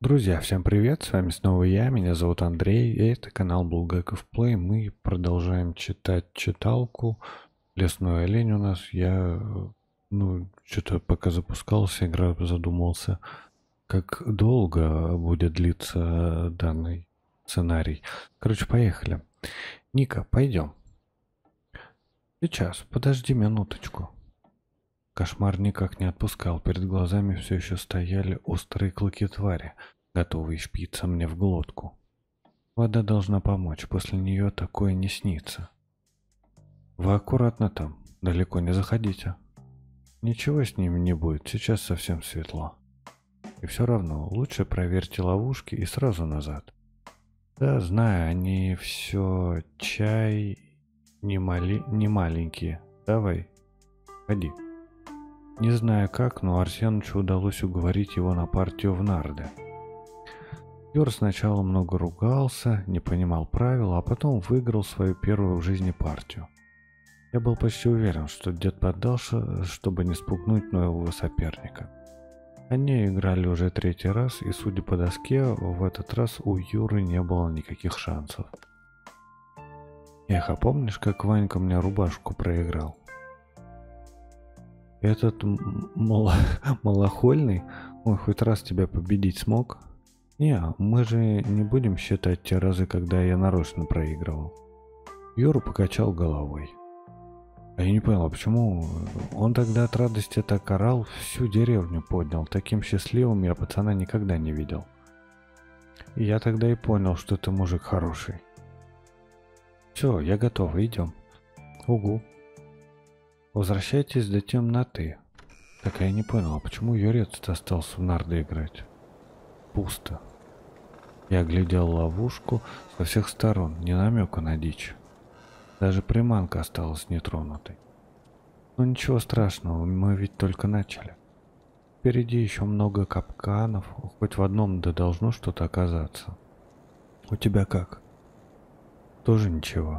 Друзья, всем привет! С вами снова я, меня зовут Андрей, и это канал Булгаков Плей. Мы продолжаем читать читалку «Лесной олень» у нас. Что-то пока запускался, игра задумался, как долго будет длиться данный сценарий. Короче, поехали. Ника, пойдем. Сейчас, подожди минуточку. Кошмар никак не отпускал, перед глазами все еще стояли острые клыки твари, готовые впиться мне в глотку. Вода должна помочь, после нее такое не снится. Вы аккуратно там, далеко не заходите. Ничего с ними не будет, сейчас совсем светло. И все равно, лучше проверьте ловушки и сразу назад. Да, знаю, они все чай не маленькие. Давай, ходи. Не знаю как, но Арсенычу удалось уговорить его на партию в нарды. Юр сначала много ругался, не понимал правил, а потом выиграл свою первую в жизни партию. Я был почти уверен, что дед поддался, чтобы не спугнуть нового соперника. Они играли уже третий раз, и, судя по доске, в этот раз у Юры не было никаких шансов. Эх, а помнишь, как Ванька мне рубашку проиграл? Этот малохольный, он хоть раз тебя победить смог? Не, мы же не будем считать те разы, когда я нарочно проигрывал. Юра покачал головой. А я не понял, почему он тогда от радости так орал, всю деревню поднял. Таким счастливым я пацана никогда не видел. И я тогда и понял, что ты мужик хороший. Все, я готов, идем. Угу. Возвращайтесь до темноты. Так я не понял, а почему Юрец остался в нарды играть? Пусто. Я глядел ловушку со всех сторон, ни намека на дичь. Даже приманка осталась нетронутой. Но ничего страшного, мы ведь только начали. Впереди еще много капканов, хоть в одном да должно что-то оказаться. У тебя как? Тоже ничего.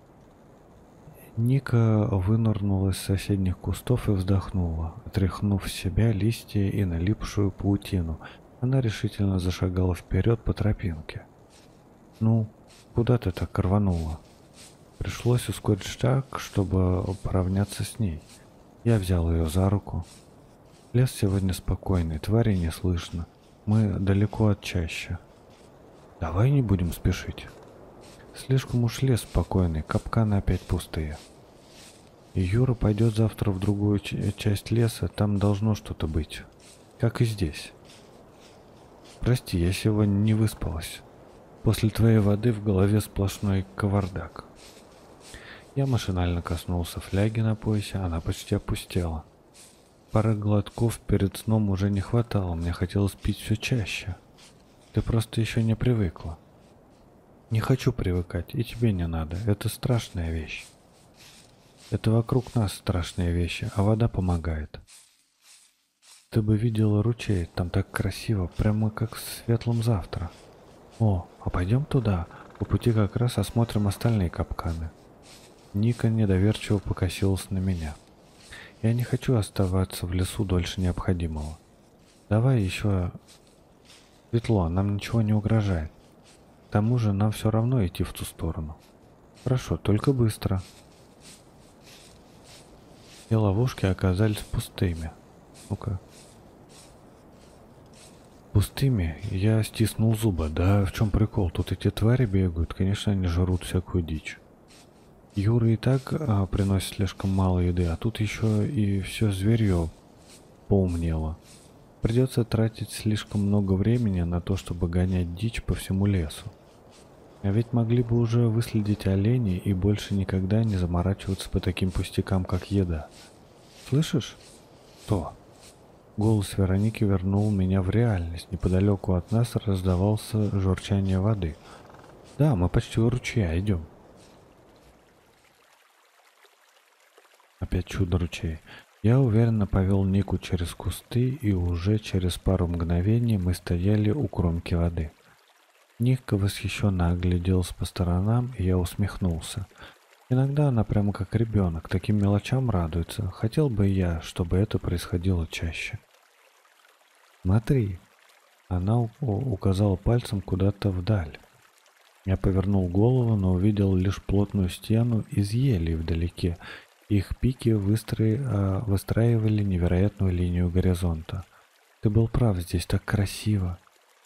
Ника вынырнула из соседних кустов и вздохнула, отряхнув с себя листья и налипшую паутину. Она решительно зашагала вперед по тропинке. «Ну, куда ты так рванула?» Пришлось ускорить шаг, чтобы поравняться с ней. Я взял ее за руку. Лес сегодня спокойный, твари не слышно. Мы далеко от чащи. Давай не будем спешить. Слишком уж лес спокойный, капканы опять пустые. И Юра пойдет завтра в другую часть леса, там должно что-то быть. Как и здесь. Прости, я сегодня не выспалась. После твоей воды в голове сплошной кавардак. Я машинально коснулся фляги на поясе, она почти опустела. Пары глотков перед сном уже не хватало, мне хотелось пить все чаще. Ты просто еще не привыкла. Не хочу привыкать, и тебе не надо, это страшная вещь. Это вокруг нас страшные вещи, а вода помогает. Ты бы видела ручей, там так красиво, прямо как в светлом завтра. О, а пойдем туда, по пути как раз осмотрим остальные капканы. Ника недоверчиво покосилась на меня. Я не хочу оставаться в лесу дольше необходимого. Давай еще... Светло, нам ничего не угрожает. К тому же нам все равно идти в ту сторону. Хорошо, только быстро. И ловушки оказались пустыми. Ну-ка. Пустыми? Я стиснул зубы. Да в чем прикол? Тут эти твари бегают. Конечно, они жрут всякую дичь. Юра и так приносит слишком мало еды, а тут еще и все зверье поумнело. Придется тратить слишком много времени на то, чтобы гонять дичь по всему лесу. А ведь могли бы уже выследить оленей и больше никогда не заморачиваться по таким пустякам, как еда. Слышишь? Что? Голос Вероники вернул меня в реальность. Неподалеку от нас раздавался журчание воды. Да, мы почти у ручья, идем. Опять чудо-ручей. Я уверенно повел Нику через кусты, и уже через пару мгновений мы стояли у кромки воды. Ника восхищенно огляделась по сторонам, и я усмехнулся. Иногда она прямо как ребенок, таким мелочам радуется. Хотел бы я, чтобы это происходило чаще. Смотри. Она указала пальцем куда-то вдаль. Я повернул голову, но увидел лишь плотную стену из елей вдалеке. Их пики выстраивали невероятную линию горизонта. Ты был прав, здесь так красиво.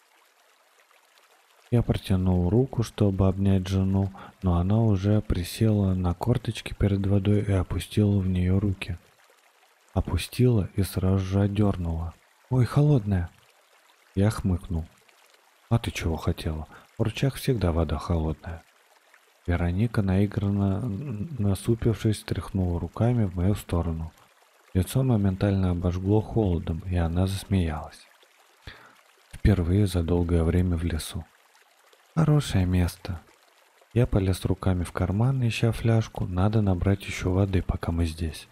Я протянул руку, чтобы обнять жену, но она уже присела на корточки перед водой и опустила в нее руки. Опустила и сразу же отдернула. «Ой, холодная!» Я хмыкнул. «А ты чего хотела? В ручьях всегда вода холодная». Вероника, наигранно насупившись, тряхнула руками в мою сторону. Лицо моментально обожгло холодом, и она засмеялась. Впервые за долгое время в лесу. «Хорошее место». Я полез руками в карман, ища фляжку. Надо набрать еще воды, пока мы здесь.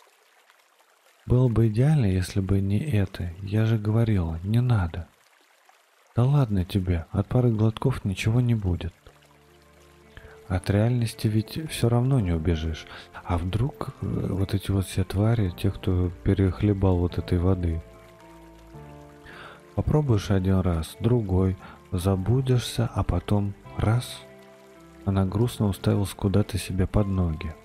Было бы идеально, если бы не это. Я же говорила, не надо. Да ладно тебе, от пары глотков ничего не будет. От реальности ведь все равно не убежишь. А вдруг вот эти вот все твари, те, кто перехлебал вот этой воды. Попробуешь один раз, другой, забудешься, а потом раз. Она грустно уставилась куда-то себе под ноги.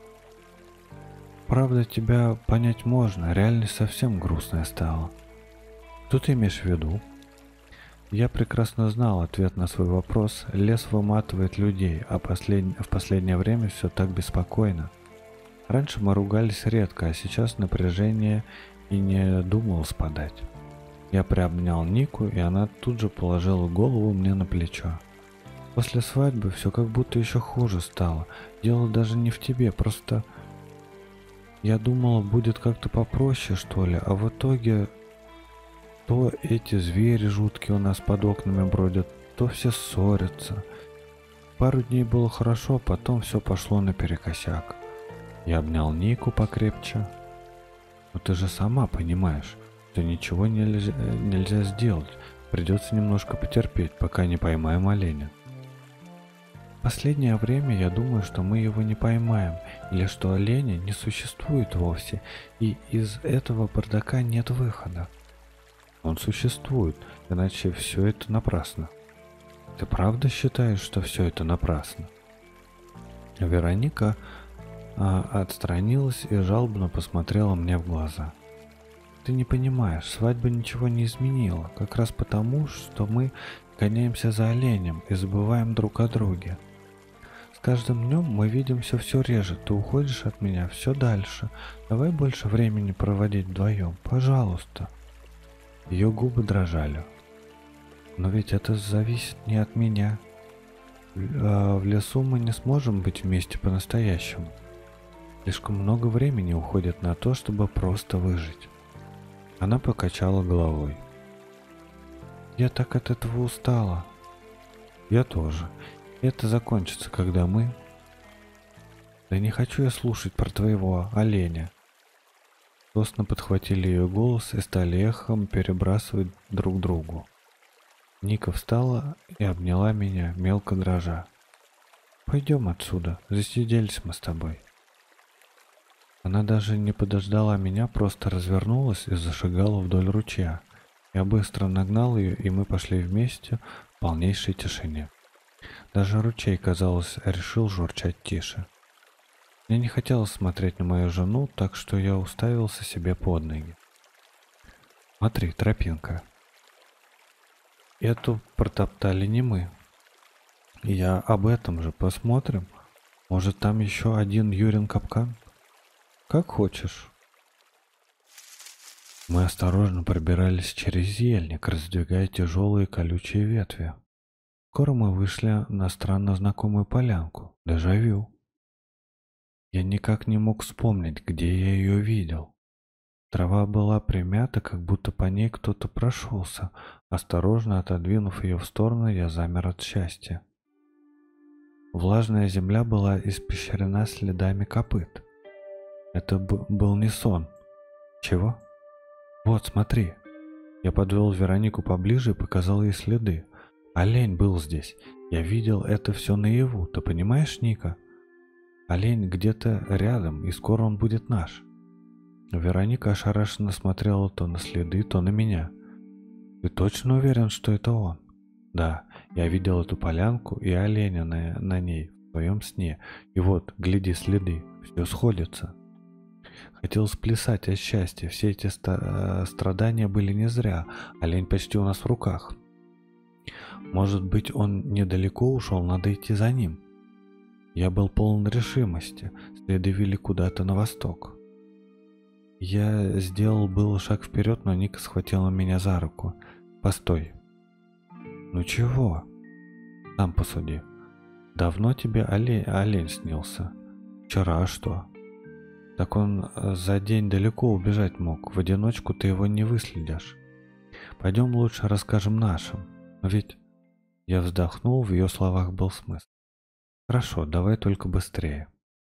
Правда, тебя понять можно, реальность совсем грустная стала. Что ты имеешь в виду? Я прекрасно знал ответ на свой вопрос. Лес выматывает людей, а в последнее время все так беспокойно. Раньше мы ругались редко, а сейчас напряжение и не думало спадать. Я приобнял Нику, и она тут же положила голову мне на плечо. После свадьбы все как будто еще хуже стало. Дело даже не в тебе, просто... Я думала, будет как-то попроще, что ли, а в итоге... То эти звери жуткие у нас под окнами бродят, то все ссорятся. Пару дней было хорошо, потом все пошло наперекосяк. Я обнял Нику покрепче. Но ты же сама понимаешь, что ничего нельзя сделать. Придется немножко потерпеть, пока не поймаем оленя. В последнее время я думаю, что мы его не поймаем, или что оленя не существует вовсе, и из этого бардака нет выхода. Он существует, иначе все это напрасно. Ты правда считаешь, что все это напрасно? Вероника отстранилась и жалобно посмотрела мне в глаза. Ты не понимаешь, свадьба ничего не изменила, как раз потому, что мы гоняемся за оленем и забываем друг о друге. С каждым днем мы видимся все реже, ты уходишь от меня все дальше. Давай больше времени проводить вдвоем, пожалуйста. Ее губы дрожали. Но ведь это зависит не от меня. В лесу мы не сможем быть вместе по-настоящему. Слишком много времени уходит на то, чтобы просто выжить. Она покачала головой. Я так от этого устала. Я тоже. Это закончится, когда мы... Да не хочу я слушать про твоего оленя. Тосно подхватили ее голос и стали эхом перебрасывать друг другу. Ника встала и обняла меня, мелко дрожа. «Пойдем отсюда, засиделись мы с тобой». Она даже не подождала меня, просто развернулась и зашагала вдоль ручья. Я быстро нагнал ее, и мы пошли вместе в полнейшей тишине. Даже ручей, казалось, решил журчать тише. Мне не хотелось смотреть на мою жену, так что я уставился себе под ноги. Смотри, тропинка. Эту протоптали не мы. Я об этом же посмотрим. Может, там еще один Юрин капкан? Как хочешь. Мы осторожно пробирались через ельник, раздвигая тяжелые колючие ветви. Скоро мы вышли на странно знакомую полянку. Дежавю. Я никак не мог вспомнить, где я ее видел. Трава была примята, как будто по ней кто-то прошелся. Осторожно отодвинув ее в сторону, я замер от счастья. Влажная земля была испещрена следами копыт. Это был не сон. Чего? Вот, смотри. Я подвел Веронику поближе и показал ей следы. Олень был здесь. Я видел это все наяву. Ты понимаешь, Ника? Олень где-то рядом, и скоро он будет наш. Вероника ошарашенно смотрела то на следы, то на меня. Ты точно уверен, что это он? Да, я видел эту полянку и оленя на ней в своем сне. И вот, гляди, следы, все сходится. Хотел сплясать от счастья, все эти страдания были не зря. Олень почти у нас в руках. Может быть, он недалеко ушел, надо идти за ним. Я был полон решимости, следы вели куда-то на восток. Я сделал был шаг вперед, но Ника схватила меня за руку. «Постой». «Ну чего?» «Сам посуди. Давно тебе олень снился?» «Вчера, а что?» «Так он за день далеко убежать мог. В одиночку ты его не выследишь. Пойдем лучше расскажем нашим. Но ведь...» Я вздохнул, в ее словах был смысл. «Хорошо, давай только быстрее».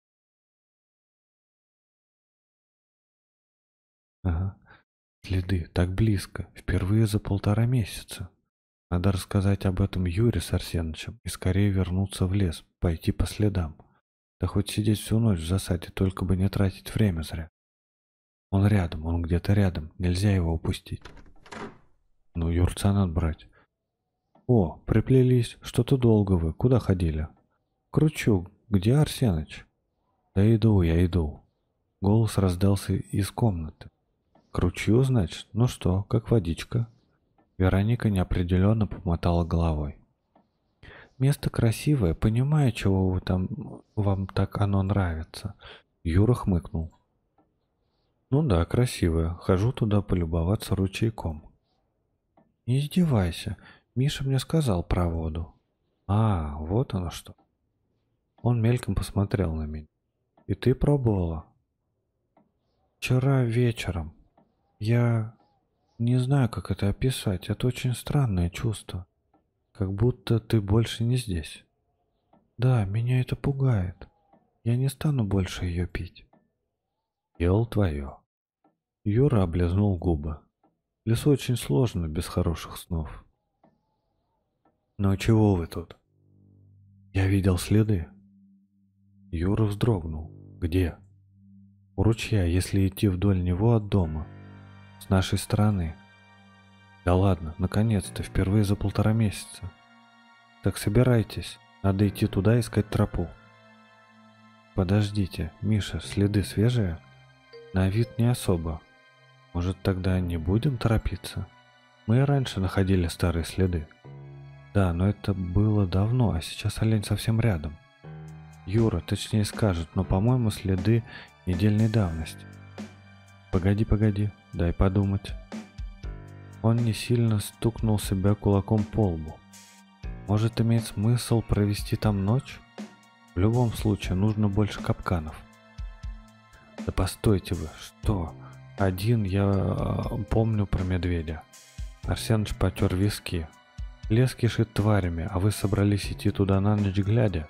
«Ага. Следы, так близко, впервые за 1,5 месяца. Надо рассказать об этом Юре с Арсенычем и скорее вернуться в лес, пойти по следам. Да хоть сидеть всю ночь в засаде, только бы не тратить время зря. Он рядом, он где-то рядом, нельзя его упустить. Ну, Юрца надо брать. О, приплелись, что-то долго вы, куда ходили? Кручу, где Арсеныч? Да иду, я иду. Голос раздался из комнаты. Кручу, значит? Ну что, как водичка? Вероника неопределенно помотала головой. Место красивое, понимаю, чего вы там, вам так оно нравится. Юра хмыкнул. Ну да, красивое. Хожу туда полюбоваться ручейком. Не издевайся. Миша мне сказал про воду. А, вот оно что. Он мельком посмотрел на меня. И ты пробовала? Вчера вечером. Я не знаю, как это описать. Это очень странное чувство. Как будто ты больше не здесь. Да, меня это пугает. Я не стану больше ее пить. Дело твое. Юра облизнул губы. В лесу очень сложно без хороших снов. Ну чего вы тут? Я видел следы. Юра вздрогнул. Где? У ручья, если идти вдоль него от дома. С нашей стороны. Да ладно, наконец-то, впервые за 1,5 месяца. Так собирайтесь, надо идти туда искать тропу. Подождите, Миша, следы свежие? На вид не особо. Может, тогда не будем торопиться? Мы и раньше находили старые следы. Да, но это было давно, а сейчас олень совсем рядом. Юра точнее скажет, но, по-моему, следы недельной давности. Погоди, дай подумать. Он не сильно стукнул себя кулаком по лбу. Может, имеет смысл провести там ночь? В любом случае, нужно больше капканов. Да постойте вы, что? Один я помню про медведя. Арсеныч потер виски. Лес кишит тварями, а вы собрались идти туда на ночь глядя?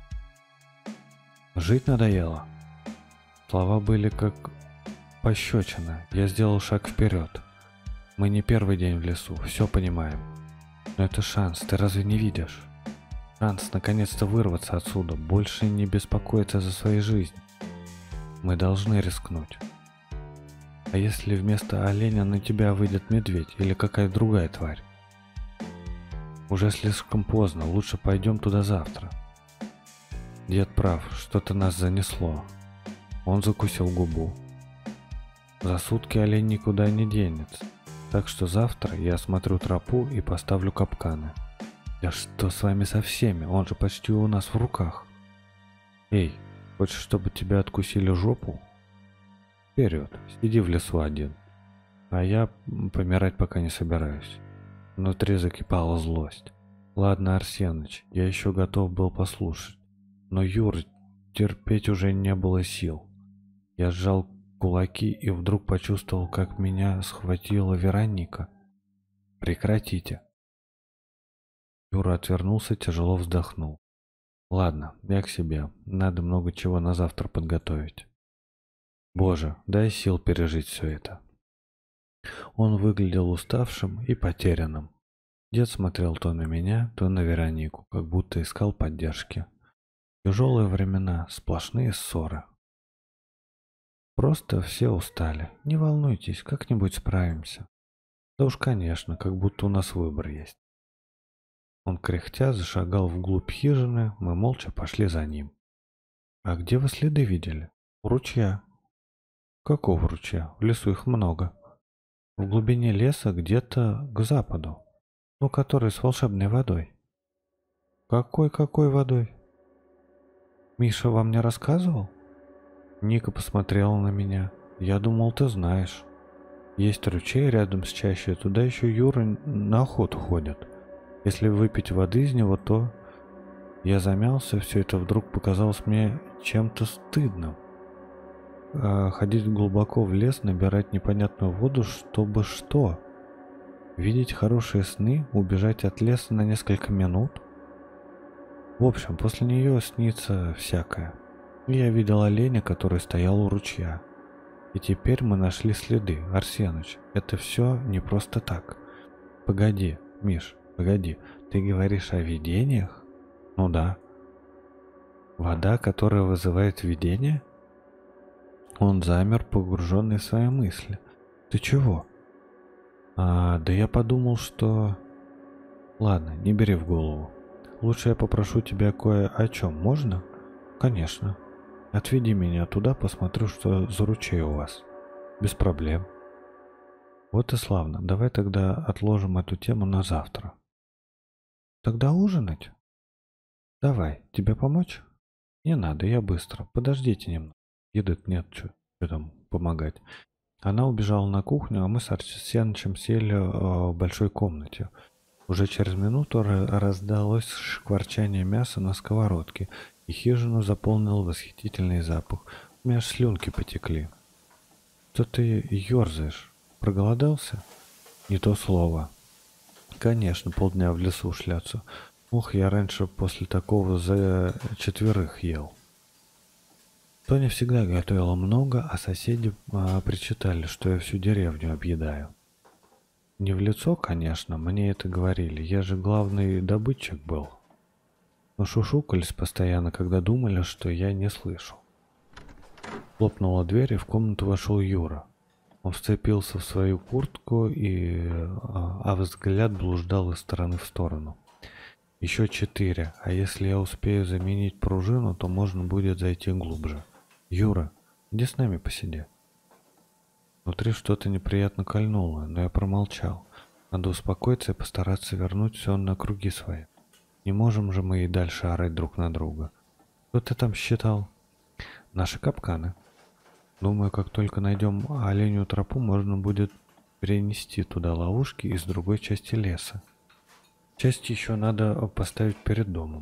Жить надоело? Слова были как пощечина. Я сделал шаг вперед. Мы не первый день в лесу, все понимаем. Но это шанс, ты разве не видишь? Шанс наконец-то вырваться отсюда, больше не беспокоиться за свою жизнь. Мы должны рискнуть. А если вместо оленя на тебя выйдет медведь или какая-то другая тварь? Уже слишком поздно, лучше пойдем туда завтра. Дед прав, что-то нас занесло. Он закусил губу. За сутки олень никуда не денется, так что завтра я осмотрю тропу и поставлю капканы. Да что с вами со всеми, он же почти у нас в руках. Эй, хочешь, чтобы тебя откусили жопу? Вперед, сиди в лесу один. А я помирать пока не собираюсь. Внутри закипала злость. Ладно, Арсеныч, я еще готов был послушать. Но Юр, терпеть уже не было сил. Я сжал кулаки и вдруг почувствовал, как меня схватила Вероника. Прекратите. Юра отвернулся, тяжело вздохнул. Ладно, я к себе. Надо много чего на завтра подготовить. Боже, дай сил пережить все это. Он выглядел уставшим и потерянным. Дед смотрел то на меня, то на Веронику, как будто искал поддержки. Тяжелые времена, сплошные ссоры. Просто все устали. Не волнуйтесь, как-нибудь справимся. Да уж, конечно, как будто у нас выбор есть. Он кряхтя зашагал вглубь хижины, мы молча пошли за ним. А где вы следы видели? У ручья. Какого ручья? В лесу их много. В глубине леса где-то к западу. Ну, который с волшебной водой. Какой водой? Миша вам не рассказывал? Ника посмотрела на меня. Я думал, ты знаешь. Есть ручей рядом с чащей, туда еще Юра на охоту ходит. Если выпить воды из него, то... Я замялся, все это вдруг показалось мне чем-то стыдным. Ходить глубоко в лес, набирать непонятную воду, чтобы что? Видеть хорошие сны, убежать от леса на несколько минут? В общем, после нее снится всякое. Я видел оленя, который стоял у ручья. И теперь мы нашли следы, Арсеныч. Это все не просто так. Погоди, Миш, погоди. Ты говоришь о видениях? Ну да. Вода, которая вызывает видение? Он замер, погруженный в свои мысли. Ты чего? Да я подумал, что... Ладно, не бери в голову. Лучше я попрошу тебя кое о чем, можно? Конечно. Отведи меня туда, посмотрю, что за ручей у вас. Без проблем. Вот и славно. Давай тогда отложим эту тему на завтра. Тогда ужинать? Давай, тебе помочь? Не надо, я быстро. Подождите немного. Еды нет, что там помогать. Она убежала на кухню, а мы с Арсенычем сели в большой комнате. Уже через минуту раздалось шкварчание мяса на сковородке, и хижину заполнил восхитительный запах. У меня аж слюнки потекли. Что ты ерзаешь? Проголодался? Не то слово. Конечно, полдня в лесу шляться. Ух, я раньше после такого за 4 ел. Тоня всегда готовила много, а соседи причитали, что я всю деревню объедаю. Не в лицо, конечно, мне это говорили, я же главный добытчик был. Но шушукались постоянно, когда думали, что я не слышу. Хлопнула дверь, и в комнату вошел Юра. Он вцепился в свою куртку, а взгляд блуждал из стороны в сторону. Еще 4, а если я успею заменить пружину, то можно будет зайти глубже. Юра, иди с нами посиди. Внутри что-то неприятно кольнуло, но я промолчал. Надо успокоиться и постараться вернуть все на круги свои. Не можем же мы и дальше орать друг на друга. Что ты там считал? Наши капканы. Думаю, как только найдем оленью тропу, можно будет перенести туда ловушки из другой части леса. Часть еще надо поставить перед домом.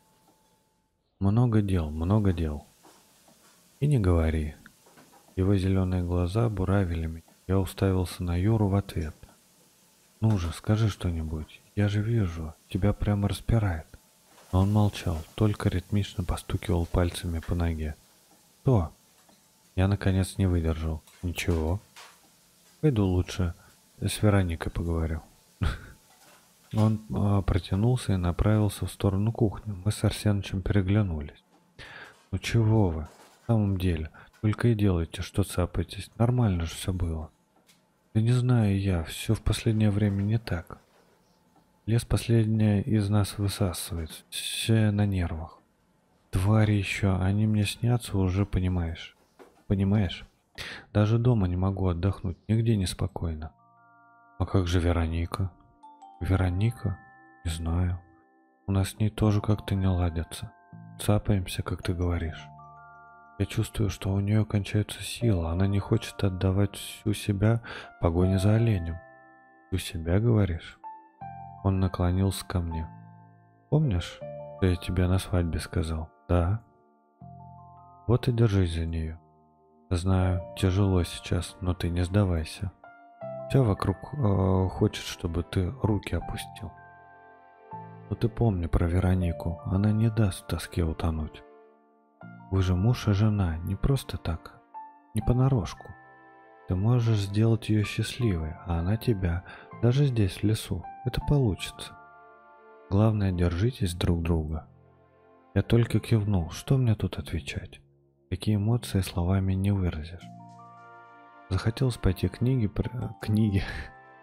Много дел, много дел. И не говори. Его зеленые глаза буравили меня. Я уставился на Юру в ответ. Ну же, скажи что-нибудь. Я же вижу, тебя прямо распирает. Но он молчал, только ритмично постукивал пальцами по ноге. Что? Я наконец не выдержал. Ничего. Пойду лучше с Вероникой поговорю. Он протянулся и направился в сторону кухни. Мы с Арсенычем переглянулись. Ну чего вы? В самом деле, только и делайте, что цапаетесь. Нормально же все было. Да не знаю я, все в последнее время не так. Лес последнее из нас высасывает. Все на нервах. Твари еще, они мне снятся уже, понимаешь? Понимаешь? Даже дома не могу отдохнуть, нигде не спокойно. А как же Вероника? Вероника? Не знаю. У нас с ней тоже как-то не ладятся. Цапаемся, как ты говоришь. Я чувствую, что у нее кончается сила. Она не хочет отдавать всю себя погоне за оленем. Всю себя, говоришь? Он наклонился ко мне. Помнишь, что я тебе на свадьбе сказал? Да. Вот и держись за нее. Знаю, тяжело сейчас, но ты не сдавайся. Все вокруг хочет, чтобы ты руки опустил. Но ты помни про Веронику, она не даст в тоске утонуть. Вы же муж и жена, не просто так, не понарошку. Ты можешь сделать ее счастливой, а она тебя, даже здесь, в лесу. Это получится. Главное, держитесь друг друга. Я только кивнул, что мне тут отвечать? Какие эмоции словами не выразишь. Захотелось пойти к книге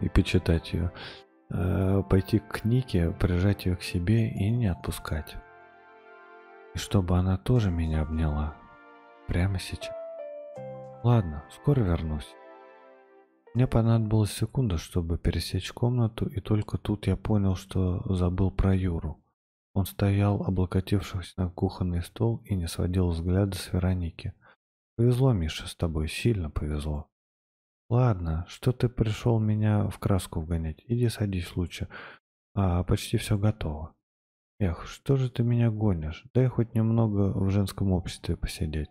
и почитать ее. Пойти к Нике, прижать ее к себе и не отпускать. И чтобы она тоже меня обняла. Прямо сейчас. Ладно, скоро вернусь. Мне понадобилась секунда, чтобы пересечь комнату, и только тут я понял, что забыл про Юру. Он стоял, облокотившись на кухонный стол, и не сводил взгляда с Вероники. Повезло, Миша, с тобой, сильно повезло. Ладно, что ты пришел меня в краску вгонять? Иди садись лучше. Почти все готово. Эх, что же ты меня гонишь? Дай хоть немного в женском обществе посидеть.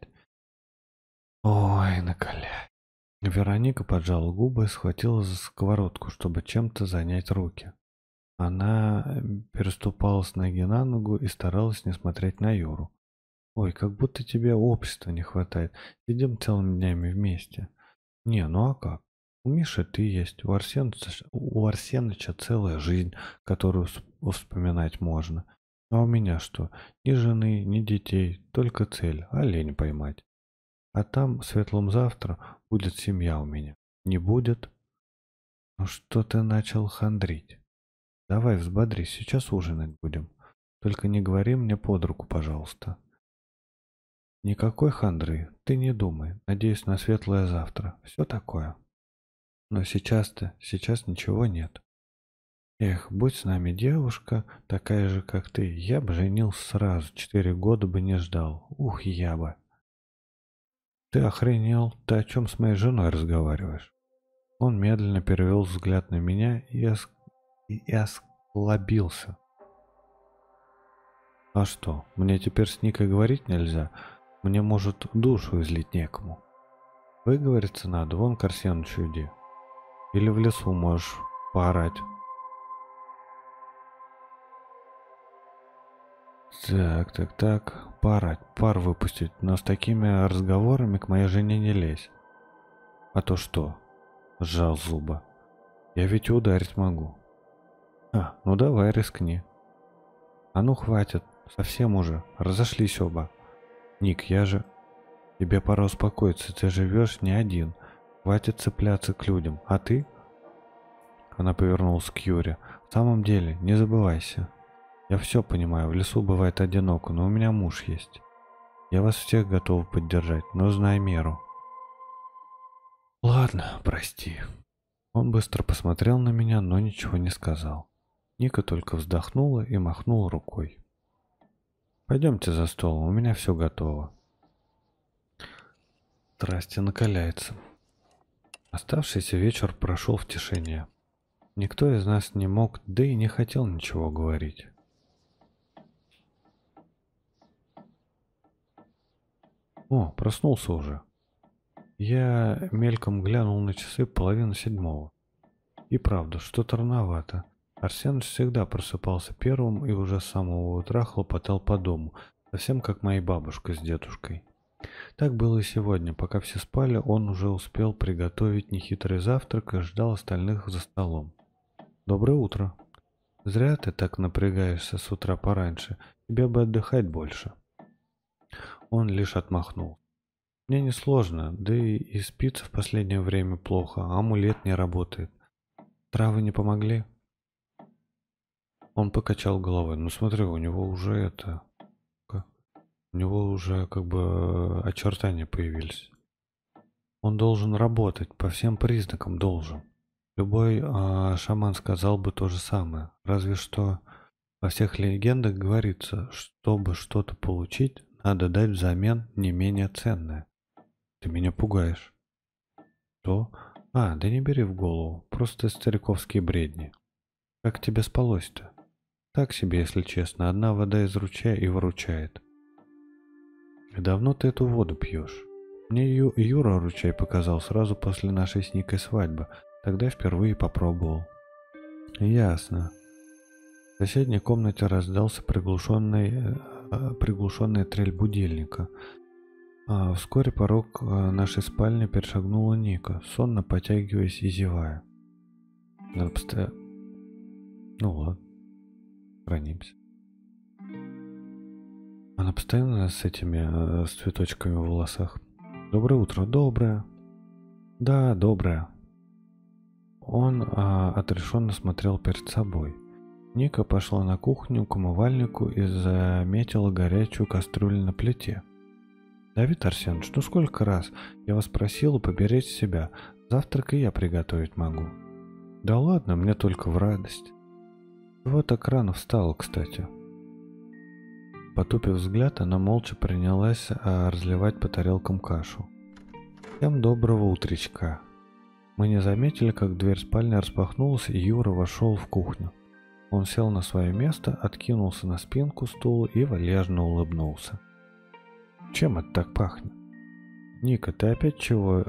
Ой, накаляй. Вероника поджала губы и схватила за сковородку, чтобы чем-то занять руки. Она переступала с ноги на ногу и старалась не смотреть на Юру. Ой, как будто тебе общества не хватает. Сидим целыми днями вместе. Не, ну а как? У Миши ты есть, у Арсеныча целая жизнь, которую вспоминать можно. А у меня что? Ни жены, ни детей, только цель — оленя поймать. А там, светлым завтра, будет семья у меня. Не будет? Ну что ты начал хандрить? Давай взбодрись, сейчас ужинать будем. Только не говори мне под руку, пожалуйста. Никакой хандры, ты не думай. Надеюсь на светлое завтра. Все такое. Но сейчас ничего нет. Эх, будь с нами девушка, такая же, как ты, я бы женился сразу, 4 года бы не ждал. Ух, я бы. Ты охренел? Ты о чем с моей женой разговариваешь? Он медленно перевел взгляд на меня и осклабился. А что, мне теперь с Никой говорить нельзя? Мне, может, душу излить некому. Выговориться надо, вон к Арсенычу иди. Или в лесу можешь поорать. Так, поорать, пар выпустить, но с такими разговорами к моей жене не лезь. А то что? Сжал зубы. Я ведь и ударить могу. Ну давай, рискни. А ну хватит, совсем уже, разошлись оба. Ник, я же... Тебе пора успокоиться, ты живешь не один. Хватит цепляться к людям, а ты? Она повернулась к Юре. В самом деле, не забывайся. Я все понимаю, в лесу бывает одиноко, но у меня муж есть. Я вас всех готов поддержать, но знай меру. Ладно, прости. Он быстро посмотрел на меня, но ничего не сказал. Ника только вздохнула и махнула рукой. Пойдемте за стол, у меня все готово. Страсти накаляется. Оставшийся вечер прошел в тишине. Никто из нас не мог, да и не хотел ничего говорить. О, проснулся уже. Я мельком глянул на часы 6:30. И правда, что-то рановато. Арсеныч всегда просыпался первым и уже с самого утра хлопотал по дому, совсем как моя бабушка с дедушкой. Так было и сегодня. Пока все спали, он уже успел приготовить нехитрый завтрак и ждал остальных за столом. «Доброе утро. Зря ты так напрягаешься с утра пораньше. Тебе бы отдыхать больше». Он лишь отмахнул. «Мне несложно, да и спится в последнее время плохо, а амулет не работает. Травы не помогли?» Он покачал головой. «Ну смотри, у него уже У него уже как бы очертания появились. Он должен работать, по всем признакам должен. Любой шаман сказал бы то же самое. Разве что во всех легендах говорится, чтобы что-то получить, надо дать взамен не менее ценное. Ты меня пугаешь». «То? Да не бери в голову, просто стариковские бредни. Как тебе спалось-то?» «Так себе, если честно, одна вода из ручья и выручает». «И давно ты эту воду пьешь?» «Мне Юра ручей показал сразу после нашей с Никой свадьбы. Тогда впервые попробовал». «Ясно». В соседней комнате раздался приглушенная трель будильника. Вскоре порог нашей спальни перешагнула Ника, сонно потягиваясь и зевая. Надо постоянно... Ну ладно, хранимся. Она постоянно с этими, с цветочками в волосах. «Доброе утро». «Доброе». «Да, доброе». он отрешенно смотрел перед собой. Ника пошла на кухню к умывальнику и заметила горячую кастрюлю на плите. «Давид Арсенович, ну сколько раз я вас просила поберечь себя, завтрак и я приготовить могу». «Да ладно, мне только в радость». «Вот так рано встала, кстати». Потупив взгляд, она молча принялась разливать по тарелкам кашу. «Всем доброго утречка». Мы не заметили, как дверь спальни распахнулась, и Юра вошел в кухню. Он сел на свое место, откинулся на спинку стула и вальяжно улыбнулся. «Чем это так пахнет?» «Ника, ты опять чего,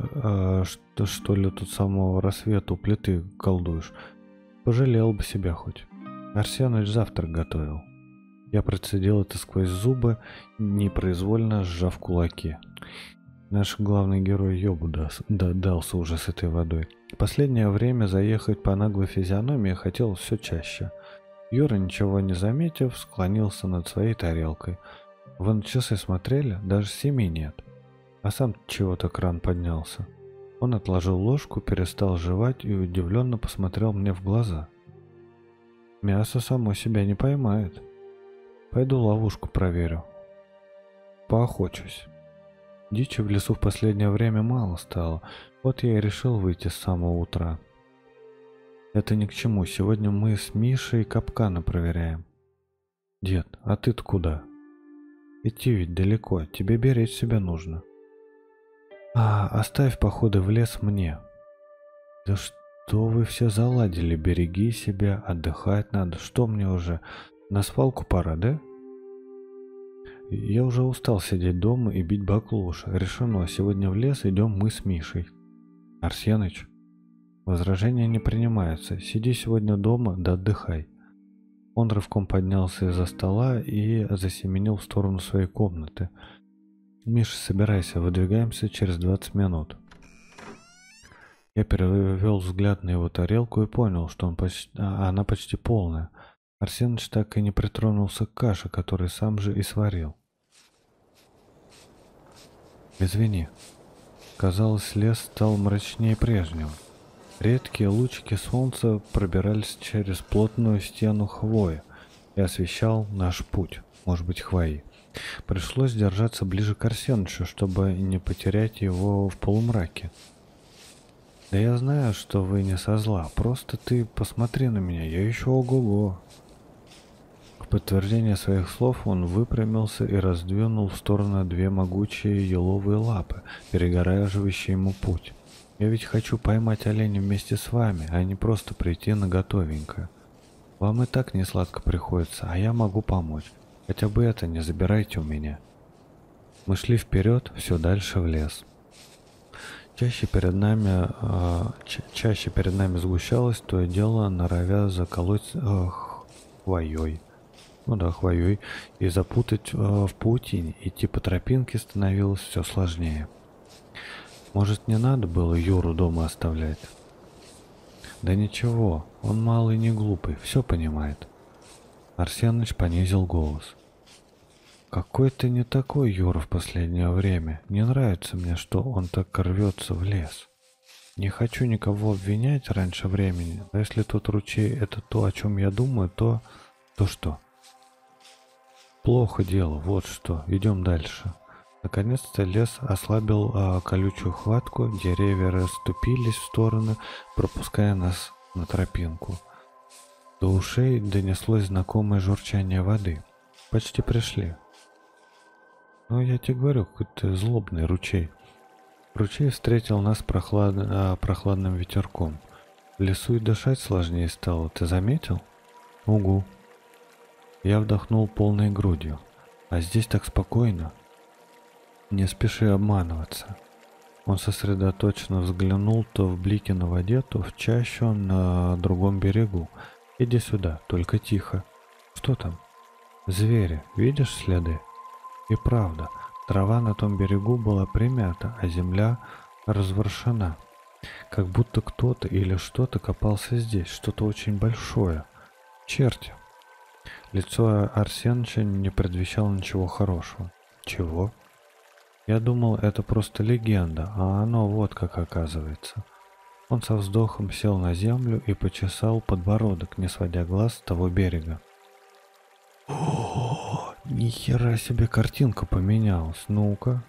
что ли, тут с самого рассвета у плиты колдуешь? Пожалел бы себя хоть. Арсеныч завтрак готовил». Я процедил это сквозь зубы, непроизвольно сжав кулаки. Наш главный герой ёбу дался уже с этой водой. В последнее время заехать по наглой физиономии хотел все чаще. Юра, ничего не заметив, склонился над своей тарелкой. Вы на часы смотрели? Даже 7 нет. А сам чего-то кран поднялся. Он отложил ложку, перестал жевать и удивленно посмотрел мне в глаза. Мясо само себя не поймает. Пойду ловушку проверю. Поохочусь. Дичи в лесу в последнее время мало стало, вот я и решил выйти с самого утра. Это ни к чему, сегодня мы с Мишей капканы проверяем. Дед, а ты-то куда? Идти ведь далеко, тебе беречь себя нужно. Оставь походы в лес мне. Да что вы все заладили, береги себя, отдыхать надо, что мне уже, на свалку пора, да? Я уже устал сидеть дома и бить баклуши. Решено, сегодня в лес идем мы с Мишей. Арсеныч, возражения не принимаются. Сиди сегодня дома, да отдыхай. Он рывком поднялся из-за стола и засеменил в сторону своей комнаты. Миша, собирайся, выдвигаемся через 20 минут. Я перевел взгляд на его тарелку и понял, что она почти полная. Арсеныч так и не притронулся к каше, которую сам же и сварил. Извини. Казалось, лес стал мрачнее прежнего. Редкие лучики солнца пробирались через плотную стену хвои и освещал наш путь, может быть, хвои. Пришлось держаться ближе к Арсенычу, чтобы не потерять его в полумраке. Да я знаю, что вы не со зла, просто ты посмотри на меня, я еще ого-го. В подтверждение своих слов он выпрямился и раздвинул в сторону 2 могучие еловые лапы, перегораживающие ему путь. Я ведь хочу поймать оленя вместе с вами, а не просто прийти на готовенькое. Вам и так не сладко приходится, а я могу помочь. Хотя бы это не забирайте у меня. Мы шли вперед, все дальше в лес. Чаще перед нами сгущалось, то и дело норовя заколоть хвоей. Ну да, хвоей. И запутать в паутине. Идти по тропинке становилось все сложнее. Может, не надо было Юру дома оставлять? Да ничего, он малый не глупый, все понимает. Арсеныч понизил голос. Какой ты не такой, Юра, в последнее время. Не нравится мне, что он так рвется в лес. Не хочу никого обвинять раньше времени, но если тот ручей это то, о чем я думаю, то что? Плохо дело, вот что. Идем дальше. Наконец-то лес ослабил колючую хватку, деревья расступились в стороны, пропуская нас на тропинку. До ушей донеслось знакомое журчание воды. Почти пришли. Ну, я тебе говорю, какой-то злобный ручей. Ручей встретил нас прохладным ветерком. В лесу и дышать сложнее стало, ты заметил? Угу. Я вдохнул полной грудью. А здесь так спокойно. Не спеши обманываться. Он сосредоточенно взглянул то в блики на воде, то в чащу на другом берегу. Иди сюда, только тихо. Что там? Звери, видишь следы? И правда, трава на том берегу была примята, а земля разворошена. Как будто кто-то или что-то копался здесь, что-то очень большое. Черти. Лицо Арсеныча не предвещало ничего хорошего. Чего? Я думал, это просто легенда, а оно вот как оказывается. Он со вздохом сел на землю и почесал подбородок, не сводя глаз с того берега. О, ни хера себе картинка поменялась. Ну-ка.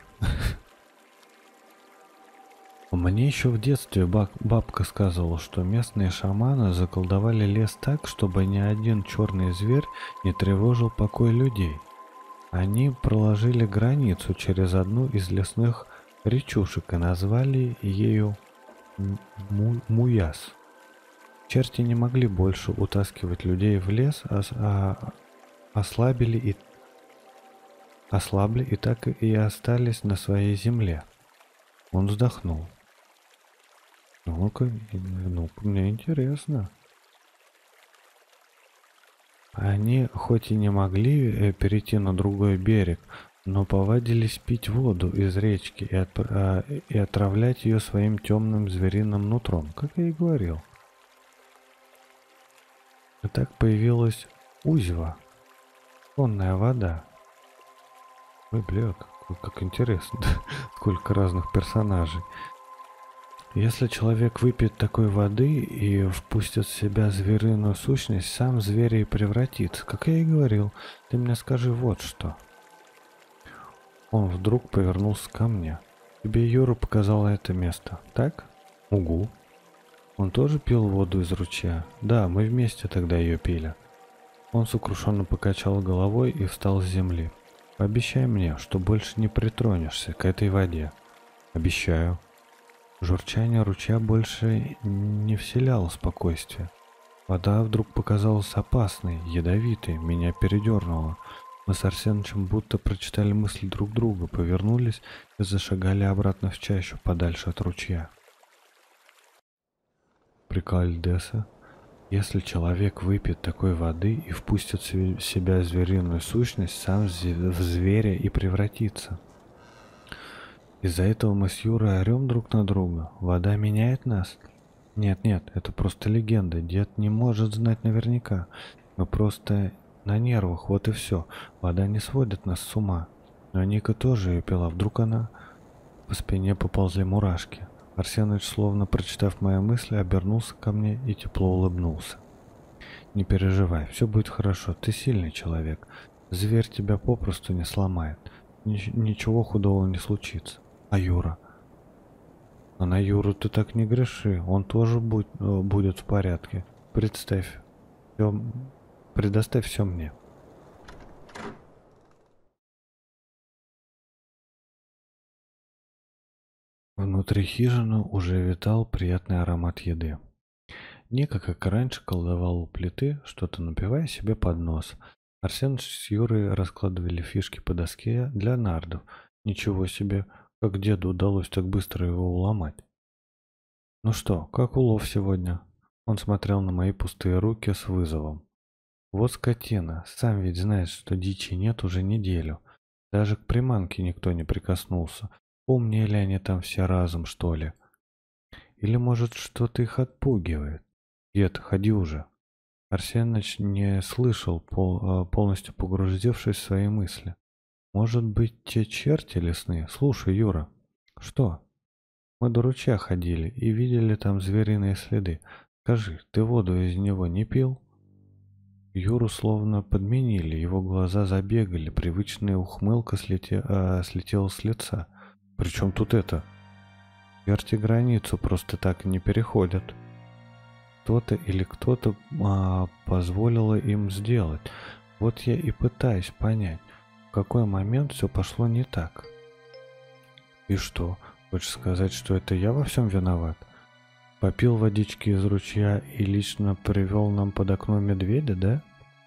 Мне еще в детстве бабка сказала, что местные шаманы заколдовали лес так, чтобы ни один черный зверь не тревожил покой людей. Они проложили границу через одну из лесных речушек и назвали ею Муяс. Черти не могли больше утаскивать людей в лес, ослабли и так и остались на своей земле. Он вздохнул. Ну-ка, мне интересно. Они хоть и не могли перейти на другой берег, но повадились пить воду из речки и отравлять ее своим темным звериным нутром, как я и говорил. И так появилась Узьва, сонная вода. Ой, бля, как интересно, сколько разных персонажей. Если человек выпьет такой воды и впустит в себя звериную сущность, сам зверь и превратится. Как я и говорил, ты мне скажи вот что. Он вдруг повернулся ко мне. Тебе Юра показала это место, так? Угу. Он тоже пил воду из ручья? Да, мы вместе тогда ее пили. Он сокрушенно покачал головой и встал с земли. Пообещай мне, что больше не притронешься к этой воде. Обещаю. Журчание ручья больше не вселяло спокойствия. Вода вдруг показалась опасной, ядовитой, меня передернуло. Мы с Арсенычем будто прочитали мысли друг друга, повернулись и зашагали обратно в чащу, подальше от ручья. Прикольдеса. Если человек выпьет такой воды и впустит в себя звериную сущность, сам в зверя и превратится. Из-за этого мы с Юрой орем друг на друга. Вода меняет нас? Нет, это просто легенда. Дед не может знать наверняка. Мы просто на нервах, вот и все. Вода не сводит нас с ума. Но Ника тоже ее пила. Вдруг она... По спине поползли мурашки. Арсеныч, словно прочитав мои мысли, обернулся ко мне и тепло улыбнулся. Не переживай, все будет хорошо. Ты сильный человек. Зверь тебя попросту не сломает. Ничего худого не случится. А Юра? А на Юру ты так не греши, он тоже будет в порядке. Предоставь все мне. Внутри хижины уже витал приятный аромат еды. Ника, как и раньше, колдовал у плиты, что-то напивая себе под нос. Арсеныч с Юрой раскладывали фишки по доске для нардов. Ничего себе, как деду удалось так быстро его уломать. Ну что, как улов сегодня? Он смотрел на мои пустые руки с вызовом. Вот скотина, сам ведь знаешь, что дичи нет уже неделю. Даже к приманке никто не прикоснулся. Умнели они там все разом, что ли? Или, может, что-то их отпугивает? Дед, ходи уже. Арсеныч не слышал, полностью погрузившись в свои мысли. Может быть, те черти лесные? Слушай, Юра. Что? Мы до ручья ходили и видели там звериные следы. Скажи, ты воду из него не пил? Юру словно подменили, его глаза забегали, привычная ухмылка слетела с лица. Причем тут это? Черти границу просто так не переходят. Кто-то или кто-то позволило им сделать. Вот я и пытаюсь понять, в какой момент все пошло не так. И что, хочешь сказать, что это я во всем виноват? Попил водички из ручья и лично привел нам под окно медведя, да?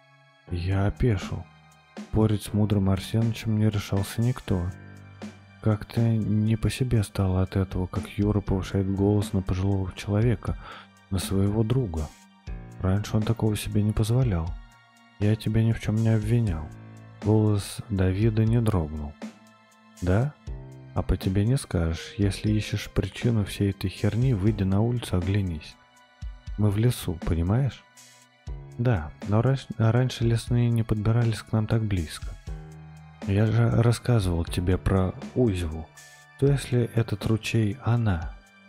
Я опешил. Спорить с мудрым Арсенычем не решался никто. Как-то не по себе стало от этого, как Юра повышает голос на пожилого человека, на своего друга. Раньше он такого себе не позволял. Я тебя ни в чем не обвинял. Голос Давида не дрогнул. Да? А по тебе не скажешь. Если ищешь причину всей этой херни, выйди на улицу, оглянись. Мы в лесу, понимаешь? Да, но раньше лесные не подбирались к нам так близко. Я же рассказывал тебе про Узьву. Что если этот ручей она?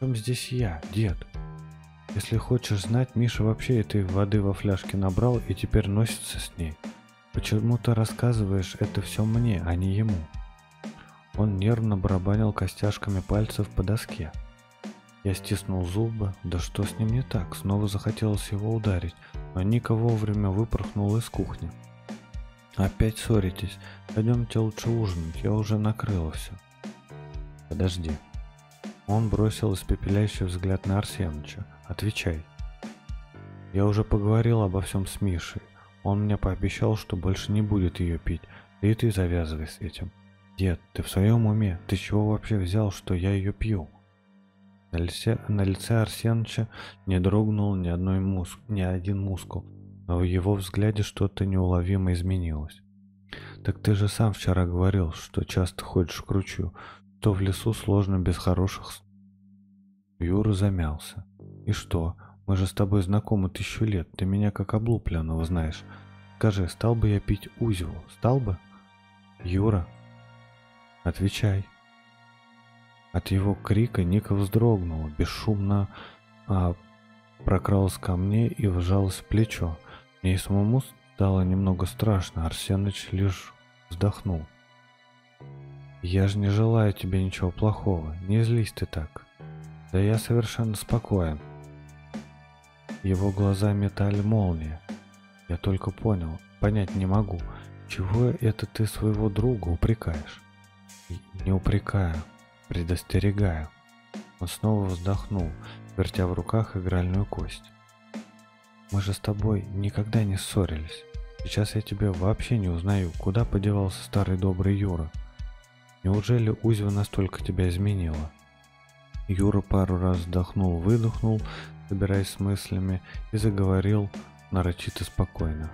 Чем здесь я, дед? Если хочешь знать, Миша вообще этой воды во фляжке набрал и теперь носится с ней. Почему ты рассказываешь это все мне, а не ему? Он нервно барабанил костяшками пальцев по доске. Я стиснул зубы. Да что с ним не так? Снова захотелось его ударить, но Ника вовремя выпорхнула из кухни. Опять ссоритесь? Пойдемте лучше ужинать, я уже накрыла все. Подожди. Он бросил испепеляющий взгляд на Арсеныча. Отвечай. Я уже поговорил обо всем с Мишей. Он мне пообещал, что больше не будет ее пить. Да и ты завязывай с этим. Дед, ты в своем уме? Ты чего вообще взял, что я ее пью? На лице Арсеныча не дрогнул ни один мускул, но в его взгляде что-то неуловимо изменилось. Так ты же сам вчера говорил, что часто ходишь к ручью, что в лесу сложно без хороших. Юра замялся. И что? Мы же с тобой знакомы 1000 лет, ты меня как облупленного знаешь. Скажи, стал бы я пить Узеву? Стал бы? Юра, отвечай. От его крика Ника вздрогнула, бесшумно прокралась ко мне и вжалась в плечо. Мне и самому стало немного страшно, Арсеныч лишь вздохнул. Я же не желаю тебе ничего плохого, не злись ты так. Да я совершенно спокоен. Его глаза метали молнии. Я только понять не могу, чего это ты своего друга упрекаешь? Не упрекаю, предостерегаю. Он снова вздохнул, вертя в руках игральную кость. Мы же с тобой никогда не ссорились. Сейчас я тебя вообще не узнаю, куда подевался старый добрый Юра. Неужели Узева настолько тебя изменила? Юра пару раз вдохнул-выдохнул, собираясь с мыслями, и заговорил нарочито спокойно.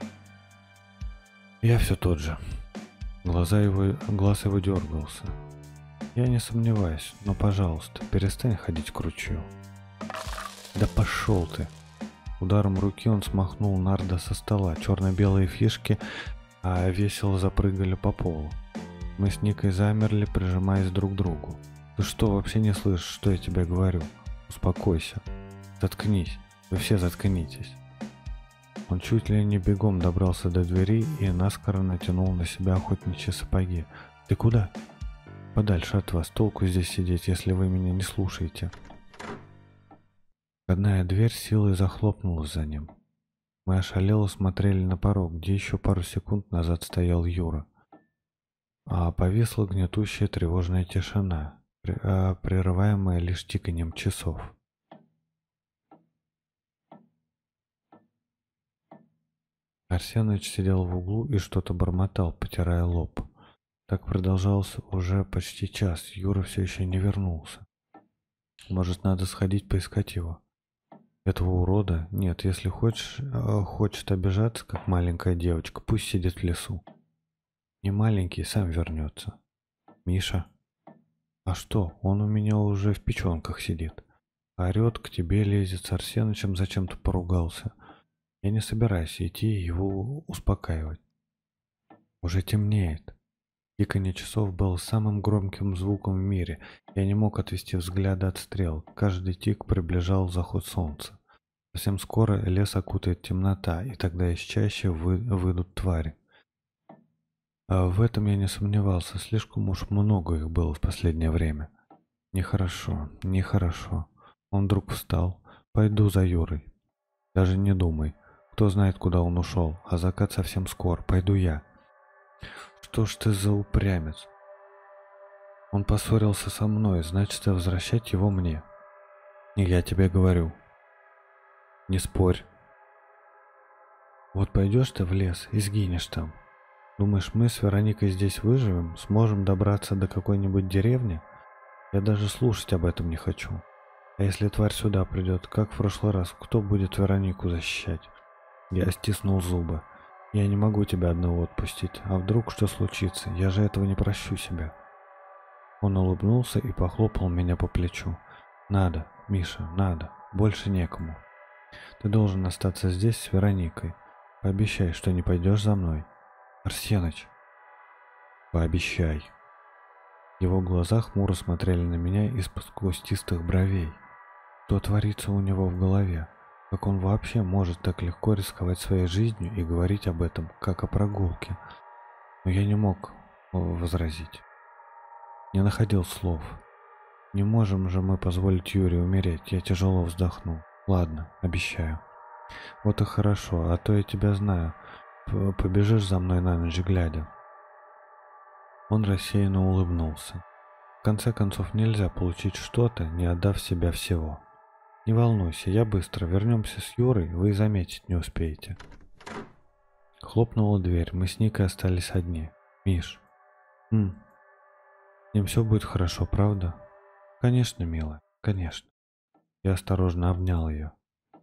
Я все тот же. Глаз его дергался. Я не сомневаюсь, но, пожалуйста, перестань ходить к ручью. Да пошел ты! Ударом руки он смахнул нарды со стола. Черно-белые фишки весело запрыгали по полу. Мы с Никой замерли, прижимаясь друг к другу. Ты что, вообще не слышишь, что я тебе говорю? Успокойся. Заткнись. Вы все заткнитесь. Он чуть ли не бегом добрался до двери и наскоро натянул на себя охотничьи сапоги. Ты куда? Подальше от вас. Толку здесь сидеть, если вы меня не слушаете. Входная дверь силой захлопнулась за ним. Мы ошалело смотрели на порог, где еще пару секунд назад стоял Юра. Повисла гнетущая тревожная тишина, прерываемая лишь тиканьем часов. Арсеныч сидел в углу и что-то бормотал, потирая лоб. Так продолжалось уже почти час. Юра все еще не вернулся. Может, надо сходить поискать его? Этого урода? Нет, если хочет обижаться, как маленькая девочка, пусть сидит в лесу. Не маленький, сам вернется. Миша? А что, он у меня уже в печенках сидит. Орет, к тебе лезет, с Арсенычем зачем-то поругался. Я не собираюсь идти его успокаивать. Уже темнеет. Тиканье часов было самым громким звуком в мире. Я не мог отвести взгляда от стрел. Каждый тик приближал заход солнца. Совсем скоро лес окутает темнота, и тогда из чащи выйдут твари. В этом я не сомневался. Слишком уж много их было в последнее время. Нехорошо, нехорошо. Он вдруг встал. Пойду за Юрой. Даже не думай. Кто знает, куда он ушел. А закат совсем скоро. Пойду я. Что ж ты за упрямец? Он поссорился со мной, значит, возвращать его мне. И я тебе говорю. Не спорь. Вот пойдешь ты в лес и сгинешь там. Думаешь, мы с Вероникой здесь выживем? Сможем добраться до какой-нибудь деревни? Я даже слушать об этом не хочу. А если тварь сюда придет, как в прошлый раз, кто будет Веронику защищать? Я стиснул зубы. Я не могу тебя одного отпустить. А вдруг что случится? Я же этого не прощу себя. Он улыбнулся и похлопал меня по плечу. Надо, Миша, надо. Больше некому. Ты должен остаться здесь с Вероникой. Пообещай, что не пойдешь за мной. Арсеныч. Пообещай. Его глаза хмуро смотрели на меня из-под кустистых бровей. Что творится у него в голове? Как он вообще может так легко рисковать своей жизнью и говорить об этом, как о прогулке? Но я не мог возразить. Не находил слов. Не можем же мы позволить Юрию умереть. Я тяжело вздохнул. Ладно, обещаю. Вот и хорошо, а то я тебя знаю. Побежишь за мной на ночь глядя. Он рассеянно улыбнулся. В конце концов, нельзя получить что-то, не отдав себя всего. Не волнуйся, я быстро. Вернемся с Юрой, вы и заметить не успеете. Хлопнула дверь, мы с Никой остались одни. Миш. С ним все будет хорошо, правда? Конечно, милая, конечно. Я осторожно обнял ее.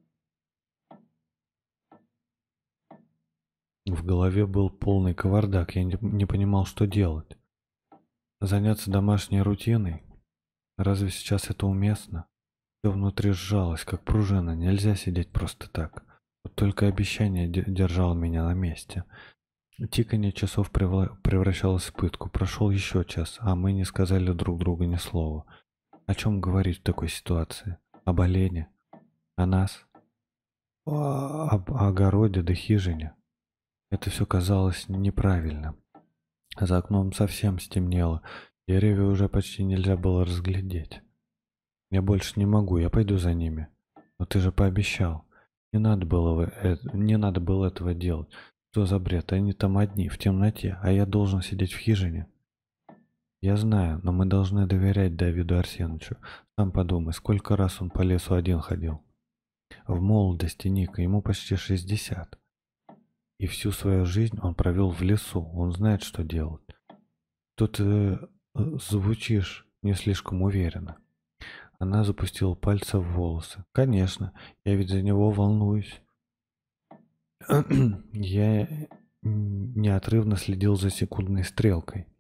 В голове был полный кавардак, я не понимал, что делать. Заняться домашней рутиной? Разве сейчас это уместно? Все внутри сжалось, как пружина, нельзя сидеть просто так. Вот только обещание держало меня на месте. Тиканье часов превращалось в пытку. Прошел еще час, а мы не сказали друг другу ни слова. О чем говорить в такой ситуации? Об олене? О нас? Об огороде да хижине? Это все казалось неправильным. За окном совсем стемнело, деревья уже почти нельзя было разглядеть. Я больше не могу, я пойду за ними. Но ты же пообещал. Не надо было этого делать. Что за бред? Они там одни, в темноте, а я должен сидеть в хижине. Я знаю, но мы должны доверять Давиду Арсеновичу. Сам подумай, сколько раз он по лесу один ходил. В молодости Ника, ему почти 60. И всю свою жизнь он провел в лесу, он знает, что делать. Тут звучишь не слишком уверенно. Она запустила пальцы в волосы. Конечно, я ведь за него волнуюсь. Я неотрывно следил за секундной стрелкой.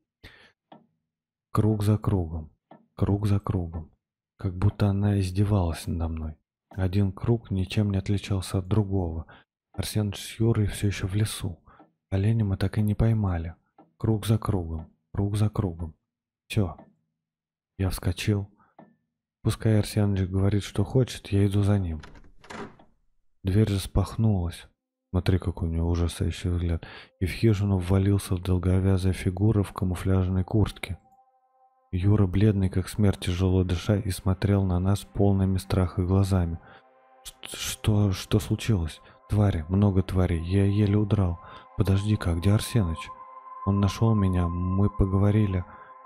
Круг за кругом, круг за кругом. Как будто она издевалась надо мной. Один круг ничем не отличался от другого. Арсеныч с Юрой все еще в лесу. Оленя мы так и не поймали. Круг за кругом, круг за кругом. Все. Я вскочил. Пускай Арсеныч говорит, что хочет, я иду за ним. Дверь распахнулась. Смотри, какой у него ужасающий взгляд. И в хижину ввалился долговязая фигура в камуфляжной куртке. Юра, бледный как смерть, тяжело дыша, и смотрел на нас полными страха глазами. Что случилось? Твари, много тварей, я еле удрал. Подожди-ка, где Арсеныч? Он нашел меня, мы поговорили.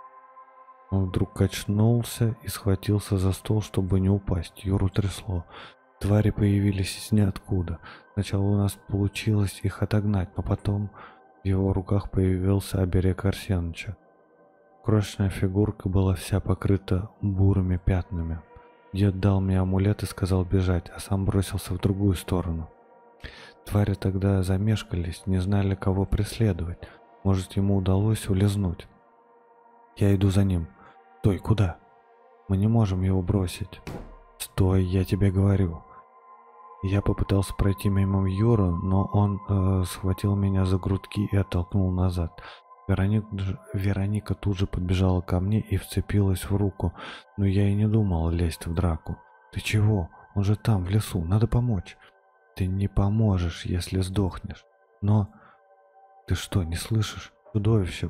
Он вдруг качнулся и схватился за стол, чтобы не упасть. Юру трясло. Твари появились из ниоткуда. Сначала у нас получилось их отогнать, но потом в его руках появился оберег Арсеныча. Крошечная фигурка была вся покрыта бурыми пятнами. Дед дал мне амулет и сказал бежать, а сам бросился в другую сторону. Твари тогда замешкались, не знали, кого преследовать. Может, ему удалось улизнуть. Я иду за ним. Стой, куда? Мы не можем его бросить. Стой, я тебе говорю. Я попытался пройти мимо Юры, но он схватил меня за грудки и оттолкнул назад. Вероника тут же подбежала ко мне и вцепилась в руку, но я и не думал лезть в драку. Ты чего? Он же там, в лесу, надо помочь. Ты не поможешь, если сдохнешь. Но... Ты что, не слышишь? Чудовища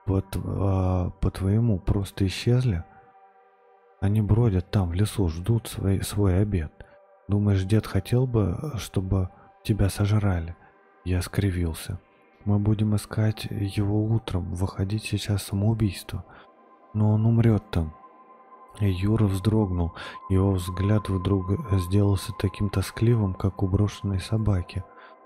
по-твоему просто исчезли? Они бродят там, в лесу, ждут свой обед. Думаешь, дед хотел бы, чтобы тебя сожрали? Я скривился. Мы будем искать его утром, выходить сейчас самоубийство. Но он умрет там. И Юра вздрогнул. Его взгляд вдруг сделался таким тоскливым, как у брошенной собаки.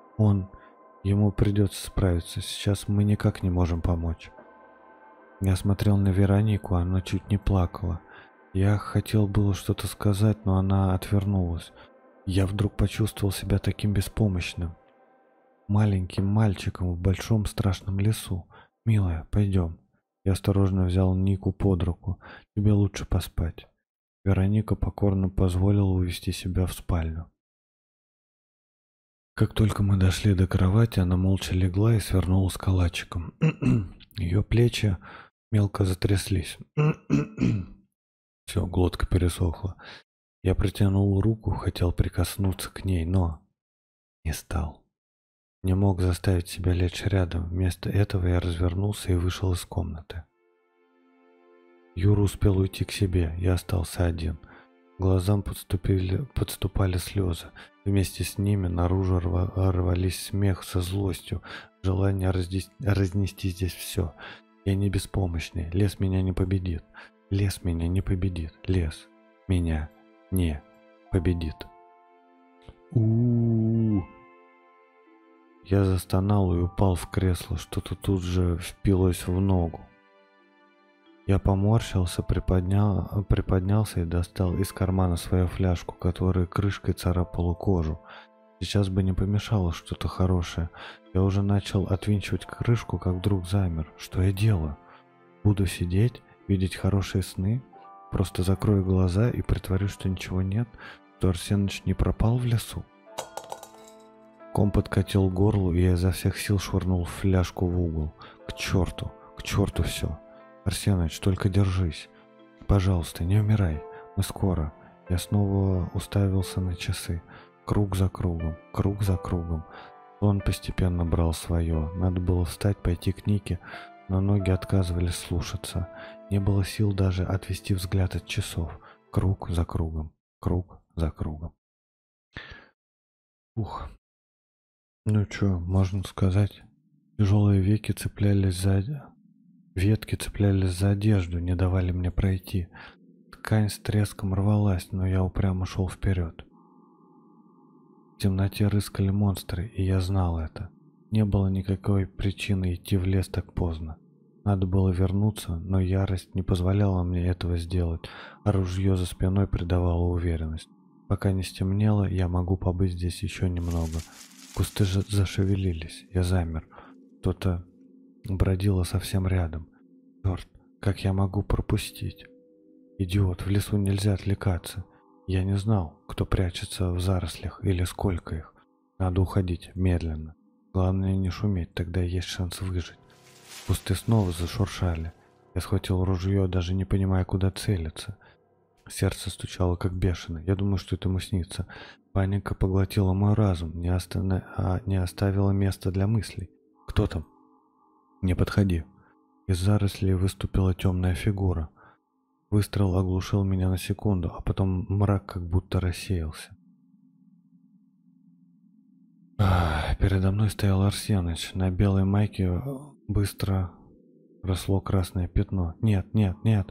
Ему придется справиться. Сейчас мы никак не можем помочь. Я смотрел на Веронику, она чуть не плакала. Я хотел было что-то сказать, но она отвернулась. Я вдруг почувствовал себя таким беспомощным. Маленьким мальчиком в большом страшном лесу. Милая, пойдем. Я осторожно взял Нику под руку. Тебе лучше поспать. Вероника покорно позволила увести себя в спальню. Как только мы дошли до кровати, она молча легла и свернулась калачиком. Ее плечи мелко затряслись. Все, глотка пересохла. Я протянул руку, хотел прикоснуться к ней, но не стал. Не мог заставить себя лечь рядом. Вместо этого я развернулся и вышел из комнаты. Юра успел уйти к себе, я остался один. Глазам подступали слезы. Вместе с ними наружу рвались смех со злостью, желание разнести здесь все. Я не беспомощный, лес меня не победит. Лес меня не победит. Лес меня не победит. У-у-у. Я застонал и упал в кресло, что-то тут же впилось в ногу. Я поморщился, приподнялся и достал из кармана свою фляжку, которая крышкой царапала кожу. Сейчас бы не помешало что-то хорошее. Я уже начал отвинчивать крышку, как вдруг замер. Что я делаю? Буду сидеть, видеть хорошие сны? Просто закрою глаза и притворюсь, что ничего нет? Что Арсеныч не пропал в лесу? Ком подкатил к горлу, и я изо всех сил швырнул фляжку в угол. К черту все. Арсеныч, только держись. Пожалуйста, не умирай. Мы скоро. Я снова уставился на часы. Круг за кругом, круг за кругом. Он постепенно брал свое. Надо было встать, пойти к Нике, но ноги отказывались слушаться. Не было сил даже отвести взгляд от часов. Круг за кругом, круг за кругом. Ух. Ну чё, можно сказать. Тяжелые ветки цеплялись за одежду, не давали мне пройти. Ткань с треском рвалась, но я упрямо шел вперед. В темноте рыскали монстры, и я знал это. Не было никакой причины идти в лес так поздно. Надо было вернуться, но ярость не позволяла мне этого сделать, а ружье за спиной придавало уверенность. Пока не стемнело, я могу побыть здесь еще немного. Кусты же зашевелились, я замер. Кто-то бродило совсем рядом. Черт, как я могу пропустить? Идиот, в лесу нельзя отвлекаться. Я не знал, кто прячется в зарослях или сколько их. Надо уходить медленно. Главное не шуметь, тогда есть шанс выжить. Кусты снова зашуршали. Я схватил ружье, даже не понимая, куда целиться. Сердце стучало как бешеное. Я думаю, что это ему снится. Паника поглотила мой разум, не оставила места для мыслей. Кто там? Не подходи. Из зарослей выступила темная фигура. Выстрел оглушил меня на секунду, а потом мрак как будто рассеялся. Передо мной стоял Арсеныч. На белой майке быстро росло красное пятно. Нет, нет, нет.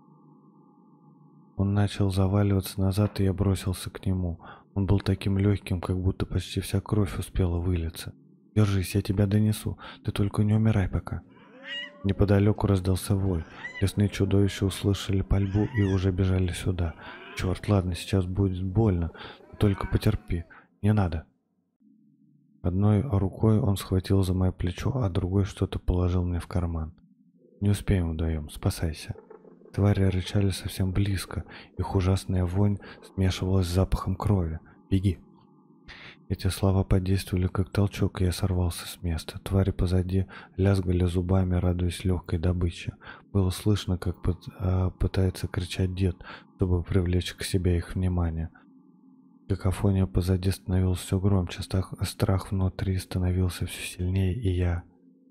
Он начал заваливаться назад, и я бросился к нему. Он был таким легким, как будто почти вся кровь успела вылиться. Держись, я тебя донесу. Ты только не умирай пока. Неподалеку раздался вой. Лесные чудовища услышали пальбу и уже бежали сюда. Черт, ладно, сейчас будет больно. Только потерпи. Не надо. Одной рукой он схватил за мое плечо, а другой что-то положил мне в карман. Не успеем вдвоем, спасайся. Твари рычали совсем близко. Их ужасная вонь смешивалась с запахом крови. Беги. Эти слова подействовали как толчок, и я сорвался с места. Твари позади лязгали зубами, радуясь легкой добыче. Было слышно, как пытается кричать дед, чтобы привлечь к себе их внимание. Какофония позади становилась все громче, страх внутри становился все сильнее, и я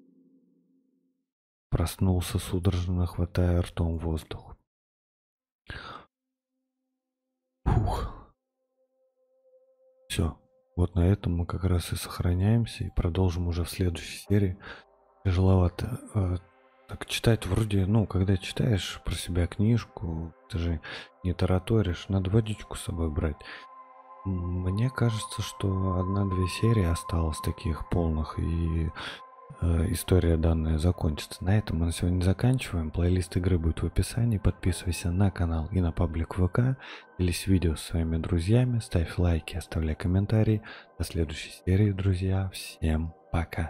проснулся, судорожно хватая ртом воздух. Фух. Все. Вот на этом мы как раз и сохраняемся и продолжим уже в следующей серии. Тяжеловато. Так читать вроде, когда читаешь про себя книжку, ты же не тараторишь, надо водичку с собой брать. Мне кажется, что 1-2 серии осталось таких полных, и история данная закончится. На этом мы на сегодня заканчиваем. Плейлист игры будет в описании. Подписывайся на канал и на паблик ВК. Делись видео с своими друзьями. Ставь лайки, оставляй комментарии. До следующей серии, друзья. Всем пока.